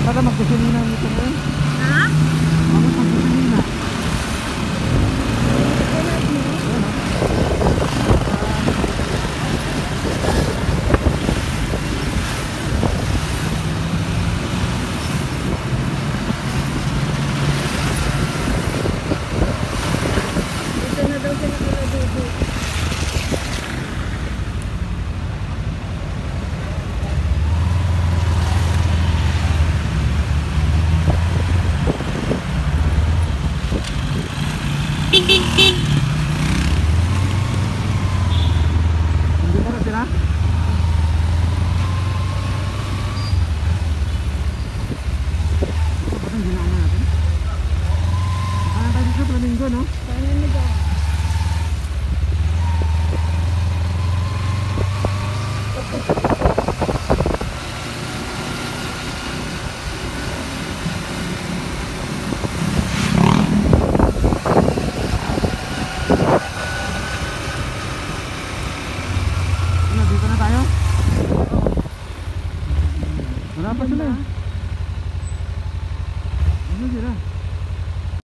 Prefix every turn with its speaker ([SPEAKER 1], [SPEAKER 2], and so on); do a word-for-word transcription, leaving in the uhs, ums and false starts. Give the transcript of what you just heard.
[SPEAKER 1] Para magkusulina nito ngayon.
[SPEAKER 2] Ha?
[SPEAKER 1] Bakit magkusulina?
[SPEAKER 2] Ito na daw siya nakaladudo.
[SPEAKER 1] Hindi mo na sila? Ito ba itong ginaan natin? Saan tayo dito flamingo, no?
[SPEAKER 2] Paano na daw?
[SPEAKER 1] Ano, dito na tayo? Wala pa sila eh.